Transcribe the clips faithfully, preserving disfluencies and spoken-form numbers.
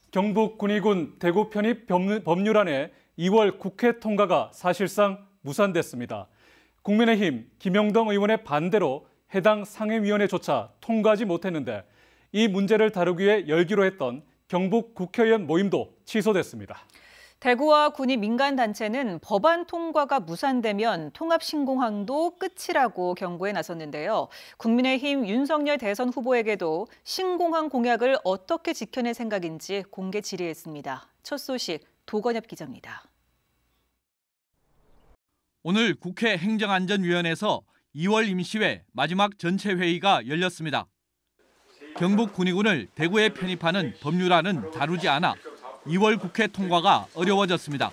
경북군의군 대구 편입 법률안의 이월 국회 통과가 사실상 무산됐습니다. 국민의힘 김영동 의원의 반대로 해당 상임위원회조차 통과하지 못했는데 이 문제를 다루기 위해 열기로 했던 경북 국회의원 모임도 취소됐습니다. 대구와 군이 민간단체는 법안 통과가 무산되면 통합신공항도 끝이라고 경고에 나섰는데요. 국민의힘 윤석열 대선 후보에게도 신공항 공약을 어떻게 지켜낼 생각인지 공개 질의했습니다. 첫 소식 도건엽 기자입니다. 오늘 국회 행정안전위원회에서 이월 임시회 마지막 전체 회의가 열렸습니다. 경북 군의군을 대구에 편입하는 법률안은 다루지 않아 이월 국회 통과가 어려워졌습니다.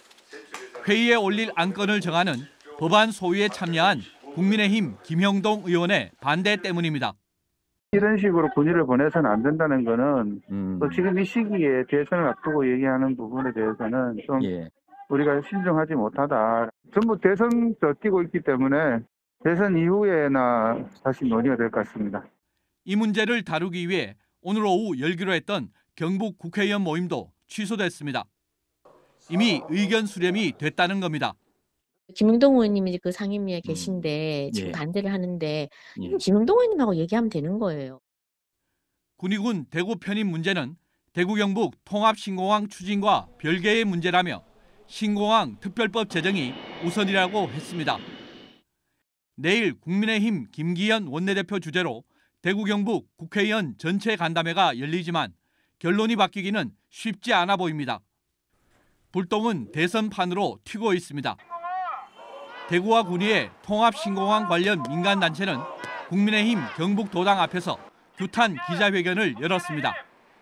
회의에 올릴 안건을 정하는 법안 소위에 참여한 국민의힘 김영동 의원의 반대 때문입니다. 이런 식으로 군의를 보내서는 안 된다는 거는 음. 또 지금 이 시기에 대선을 앞두고 얘기하는 부분에 대해서는 좀 예. 우리가 신중하지 못하다. 전부 대선도 뛰고 있기 때문에 대선 이후에나 다시 논의가 될 것 같습니다. 이 문제를 다루기 위해 오늘 오후 열기로 했던 경북 국회의원 모임도 취소됐습니다. 이미 의견 수렴이 됐다는 겁니다. 김영동 의원님이 그 상임위에 계신데 음. 지금 예. 반대를 하는데 예. 김영동 의원님하고 얘기하면 되는 거예요. 군의군 대구 편입 문제는 대구 경북 통합신공항 추진과 별개의 문제라며 신공항 특별법 제정이 우선이라고 했습니다. 내일 국민의힘 김기현 원내대표 주재로 대구 경북 국회의원 전체 간담회가 열리지만 결론이 바뀌기는 쉽지 않아 보입니다. 불똥은 대선판으로 튀고 있습니다. 대구와 군위의 통합신공항 관련 민간단체는 국민의힘 경북도당 앞에서 규탄 기자회견을 열었습니다.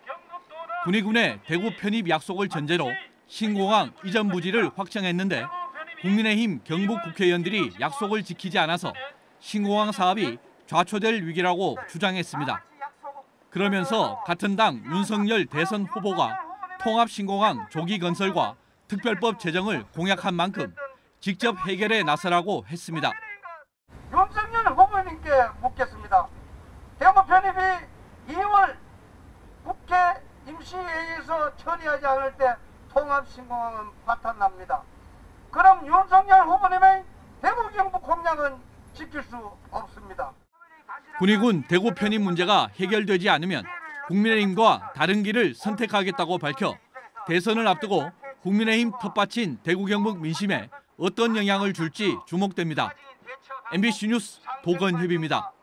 군의군의 대구 편입 약속을 전제로 신공항 이전 부지를 확정했는데 국민의힘 경북 국회의원들이 약속을 지키지 않아서 신공항 사업이 좌초될 위기라고 주장했습니다. 그러면서 같은 당 윤석열 대선 후보가 통합신공항 조기 건설과 특별법 제정을 공약한 만큼 직접 해결에 나서라고 했습니다. 윤석열 후보님께 묻겠습니다. 대구 편입이 이월 국회 임시회의에서 처리하지 않을 때 통합신공항은 파탄납니다. 그럼 윤석열 후보님의 대구 경북 공약은 지킬 수 없습니다. 군의군 대구 편입 문제가 해결되지 않으면 국민의힘과 다른 길을 선택하겠다고 밝혀 대선을 앞두고 국민의힘 텃밭인 대구 경북 민심에 어떤 영향을 줄지 주목됩니다. 엠비씨 뉴스 도건협입니다.